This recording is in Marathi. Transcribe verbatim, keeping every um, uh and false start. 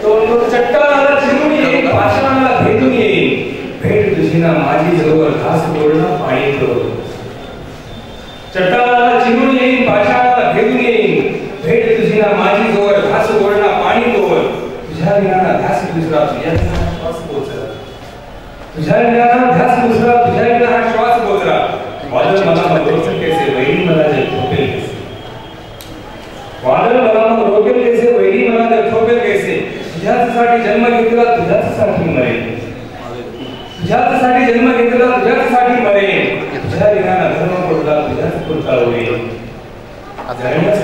तो तो चट्टानाला चिरून येईल, पाषाणाला भेदून येईल, भेट तुझी ना माझी जवळ, घास गोळणं पाणी तोड. चट्टानाला चिरून येईल, पाषाणाला भेदून येईल, भेट तुझी ना माझी जवळ, घास गोळणं पाणी तोड. तुझ्या विना ध्यास दुसरा, तुझ्या विना श्वास पोचला. तुझ्या विना ध्यास दुसरा, तुझ्या विना श्वास पोचला. वादळ मला मग रोकेल कैसे, वैरी मला जग ठोकेल कैसे. वादळ मला मग रोकेल कैसे, वैरी मला जग ठोकेल कैसे. तुझ्यासाठी जन्म घेतला, तुझ्यासाठी मरेल. तुझ्यासाठी जन्म घेतला, तुझ्यासाठी मरेल. तुझ्या विना धर्म कोणता, तुझ्याच कोणता होईल.